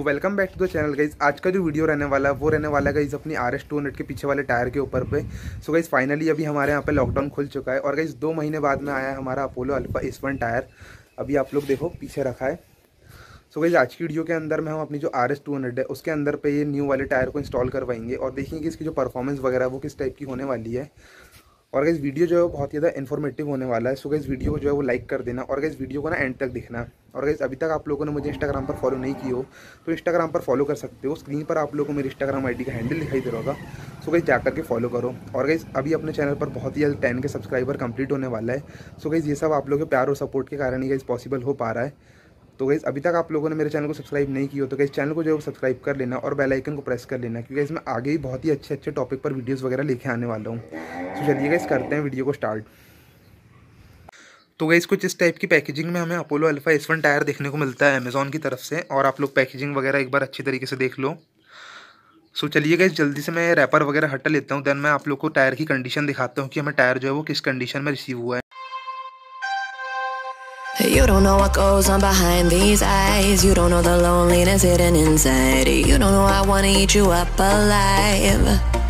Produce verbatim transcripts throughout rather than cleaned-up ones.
Welcome back to the channel guys. आज का जो वीडियो रहने वाला है वो रहने वाला है गाइज अपनी आर एस टू हंड्रेड के पीछे वाले टायर के ऊपर पे। सो गाइज फाइनली अभी हमारे यहाँ पे लॉकडाउन खुल चुका है और गाइज दो महीने बाद में आया है हमारा Apollo Alpha S one tyre. अभी आप लोग देखो पीछे रखा है। सो गाइज आज की वीडियो के अंदर में हम अपनी जो आर एस टू हंड्रेड है उसके अंदर पे ये न्यू वाले टायर को इंस्टॉल करवाएंगे और देखेंगे कि इसकी जो परफॉर्मेंस वगैरह है वो किस टाइप की होने वाली है। और गाइस वीडियो जो है बहुत ज़्यादा इन्फॉर्मेटिव होने वाला है। सो गाइस वीडियो को जो है वो लाइक कर देना और गाइस वीडियो को ना एंड तक देखना। और गाइस अभी तक आप लोगों ने मुझे इंस्टाग्राम पर फॉलो नहीं की हो तो इंस्टाग्राम पर फॉलो कर सकते हो। स्क्रीन पर आप लोगों को मेरी इंस्टाग्राम आईडी का हैंडल दिखाई दे रहा होगा। सो गाइस जाकर के फॉलो करो। और गाइस अभी अपने चैनल पर बहुत ही जल्द टेन के सब्सक्राइबर कंप्लीट होने वाला है। सो गाइस ये सब आप लोगों के प्यार और सपोर्ट के कारण ही गाइस पॉसिबल हो पा रहा है। तो गाइस अभी तक आप लोगों ने मेरे चैनल को सब्सक्राइब नहीं किया हो तो गाइस चैनल को जो है सब्सक्राइब कर लेना और बेल आइकन को प्रेस कर लेना, क्योंकि इसमें आगे ही बहुत ही अच्छे अच्छे टॉपिक पर वीडियोस वगैरह लेके आने वाला हूँ। तो चलिए गाइस करते हैं वीडियो को स्टार्ट। तो गाइस कुछ इस टाइप की पैकेजिंग में हमें Apollo Alpha S one tyre देखने को मिलता है अमेज़ॉन की तरफ से। और आप लोग पैकेजिंग वगैरह एक बार अच्छी तरीके से देख लो। सो चलिए गाइस जल्दी से मैं रैपर वगैरह हटा लेता हूँ, देन मैं आप लोग को टायर की कंडीशन दिखाता हूँ कि हमें टायर जो है वो किस कंडीशन में रिसीव हुआ है। You don't know what goes on behind these eyes. You don't know the loneliness hidden inside. You don't know I wanna eat you up alive.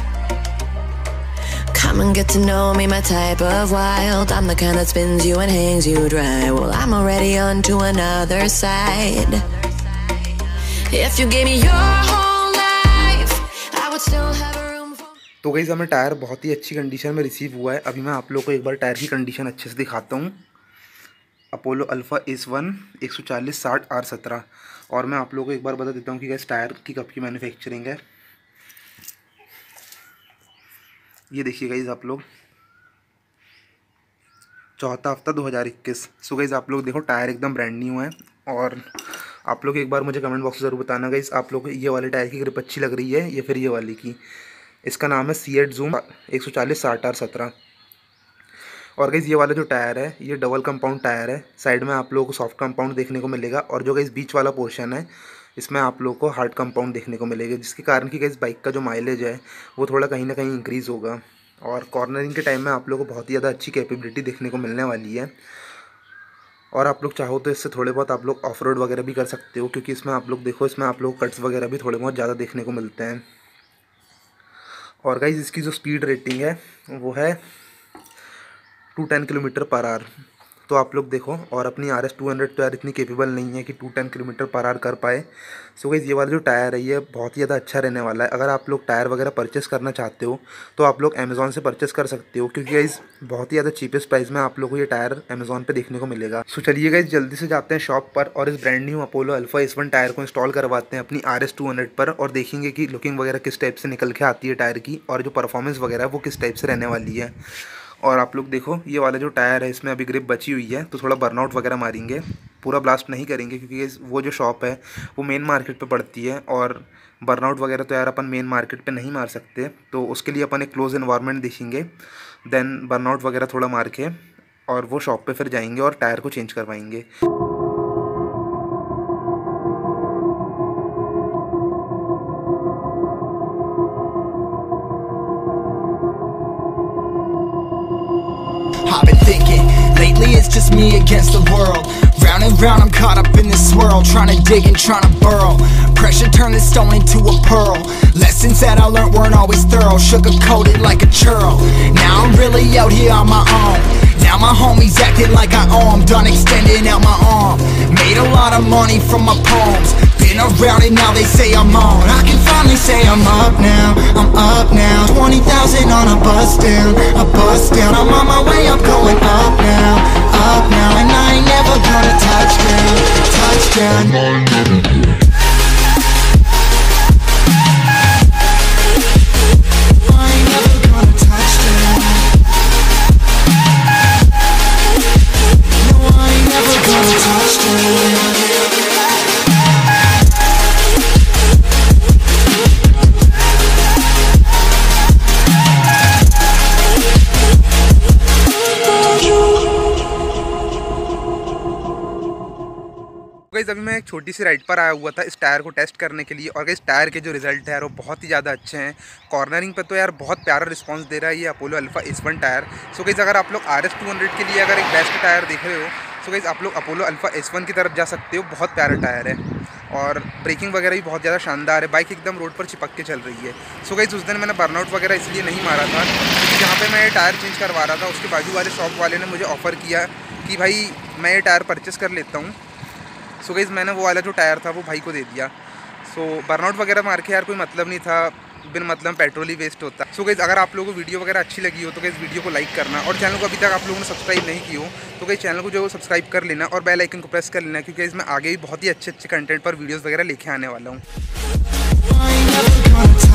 Come and get to know me, my type of wild. I'm the kind that spins you and hangs you dry. Well, I'm already on to another side. If you gave me your whole life, I would still have a room for. तो guys हमें tyre बहुत ही अच्छी condition में receive हुआ है। अभी मैं आप लोग को एक बार टायर की कंडीशन अच्छे से दिखाता हूँ। अपोलो अल्फा एस वन एक सौ चालीस साठ आर सत्रह। और मैं आप लोगों को एक बार बता देता हूँ कि गैस टायर की कब की मैन्युफैक्चरिंग है। ये देखिए गाइस आप लोग चौथा हफ्ता दो हज़ार इक्कीस। सो गाइस आप लोग देखो टायर एकदम ब्रांड न्यू है। और आप लोग एक बार मुझे कमेंट बॉक्स में ज़रूर बताना गाइस आप लोग को ये वाले टायर की ग्रिप अच्छी लग रही है या फिर ये वाली की। इसका नाम है सी एट जूम एक सौ चालीस साठ आर सत्रह। और गाइस ये वाला जो टायर है ये डबल कंपाउंड टायर है। साइड में आप लोगों को सॉफ्ट कंपाउंड देखने को मिलेगा और जो गाइस बीच वाला पोर्शन है इसमें आप लोगों को हार्ड कंपाउंड देखने को मिलेगा, जिसके कारण कि गाइस बाइक का जो माइलेज है वो थोड़ा कहीं ना कहीं इंक्रीज़ होगा। और कॉर्नरिंग के टाइम में आप लोगों को बहुत ही ज़्यादा अच्छी कैपेबिलिटी देखने को मिलने वाली है। और आप लोग चाहो तो इससे थोड़े बहुत आप लोग ऑफ रोड वगैरह भी कर सकते हो, क्योंकि इसमें आप लोग देखो इसमें आप लोग कट्स वगैरह भी थोड़े बहुत ज़्यादा देखने को मिलते हैं। और गाइस इसकी जो स्पीड रेटिंग है वो है two ten kilometre per hour. तो आप लोग देखो और अपनी आर एस टू हंड्रेड तो यार इतनी कैपेबल नहीं है कि two ten kilometre per hour कर पाए। सो गाइस ये वाला जो टायर है ये बहुत ही ज़्यादा अच्छा रहने वाला है। अगर आप लोग टायर वगैरह परचेस करना चाहते हो तो आप लोग अमेज़ॉन से परचेस कर सकते हो, क्योंकि गाइस बहुत ही ज़्यादा चीपेस्ट प्राइस में आप लोग को ये टायर अमेज़ॉन पे देखने को मिलेगा। सो चलिए गाइस जल्दी से जाते हैं शॉप पर और इस brand new Apollo Alpha S one tyre को इंस्टॉल करवाते हैं अपनी आर एस टू हंड्रेड पर और देखेंगे कि लुकिंग वगैरह किस टाइप से निकल के आती है टायर की और जो परफॉर्मेंस वगैरह है वो किस टाइप से रहने वाली है। और आप लोग देखो ये वाला जो टायर है इसमें अभी ग्रिप बची हुई है तो थोड़ा बर्नआउट वगैरह मारेंगे, पूरा ब्लास्ट नहीं करेंगे, क्योंकि वो जो शॉप है वो मेन मार्केट पे पड़ती है और बर्नआउट वगैरह तो यार अपन मेन मार्केट पे नहीं मार सकते। तो उसके लिए अपन एक क्लोज एनवायरनमेंट देखेंगे, देन बर्नआउट वगैरह थोड़ा मार के और वो शॉप पर फिर जाएंगे और टायर को चेंज करवाएंगे। I've been thinking, lately it's just me against the world. Round and round I'm caught up in this swirl, trying to dig and trying to burrow. Pressure turned this stone into a pearl. Lessons that I learned weren't always thorough, sugar-coated like a churl. Now I'm really out here on my own. Now my homies acting like I owe 'em, done extending out my arm. Made a lot of money from my poems, been around it now they say I'm on. I can finally say I'm up now, I'm up now. Twenty thousand on a bus down, a bus down. I'm on my way, I'm going up now, up now. And I ain't never gonna touch down, touch down. Guys अभी मैं एक छोटी सी ride पर आया हुआ था इस tyre को टेस्ट करने के लिए और गाइस टायर के जो रिजल्ट है यार वो बहुत ही ज़्यादा अच्छे हैं। कॉर्नरिंग पे तो यार बहुत प्यारा रिस्पांस दे रहा है ये Apollo Alpha S one tyre. So guys अगर आप लोग आर एस टू हंड्रेड के लिए अगर एक बेस्ट टायर देख रहे हो सो गाइस आप लोग अपोलो अल्फा एस वन की तरफ जा सकते हो, बहुत प्यारा टायर है। और ब्रेकिंग वगैरह भी बहुत ज़्यादा शानदार है। बाइक एकदम रोड पर चिपक के चल रही है। सो गाइस उस दिन मैंने बर्नआउट वगैरह इसलिए नहीं मारा था क्योंकि जहाँ पे मैं ये टायर चेंज करवा रहा था उसके बाजू वाले शॉप वाले ने मुझे ऑफ़र किया कि भाई मैं ये टायर परचेस कर लेता हूँ। सो गाइस मैंने वो वाला जो टायर था वो भाई को दे दिया। सो बर्नआउट वगैरह मार के यार कोई मतलब नहीं था, बिन मतलब पेट्रोल ही वेस्ट होता। सो गाइस अगर आप लोगों को वीडियो वगैरह अच्छी लगी हो तो गाइस वीडियो को लाइक करना, और चैनल को अभी तक आप लोगों ने सब्सक्राइब नहीं की हो तो गाइस चैनल को जो सब्सक्राइब कर लेना और बेल आइकन को प्रेस कर लेना, क्योंकि इसमें आगे भी बहुत ही अच्छे अच्छे कंटेंट पर वीडियोस वगैरह लेके आने वाला हूँ।